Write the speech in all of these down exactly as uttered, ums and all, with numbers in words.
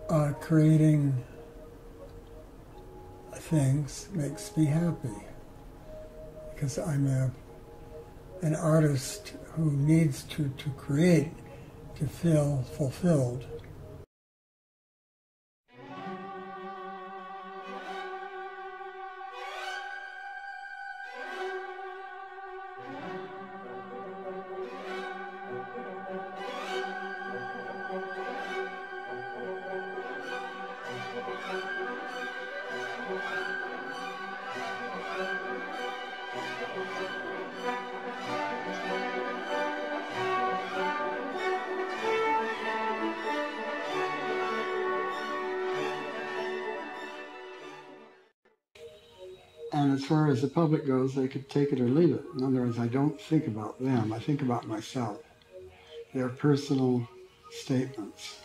uh, creating things makes me happy, because I'm a, an artist who needs to, to create to feel fulfilled. And as far as the public goes, they could take it or leave it. In other words, I don't think about them. I think about myself. They're personal statements.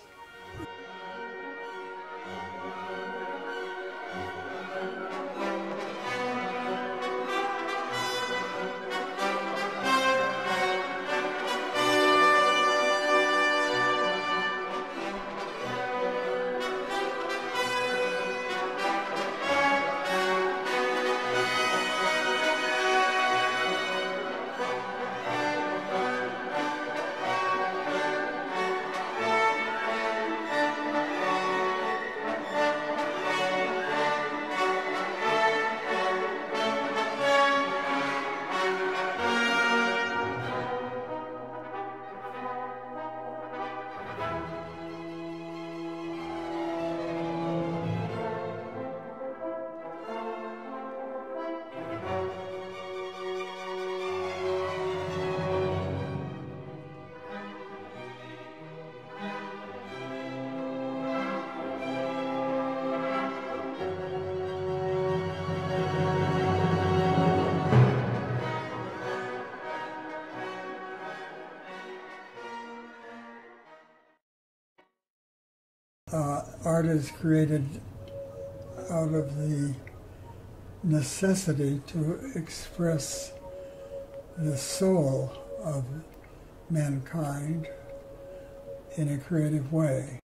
Uh, art is created out of the necessity to express the soul of mankind in a creative way.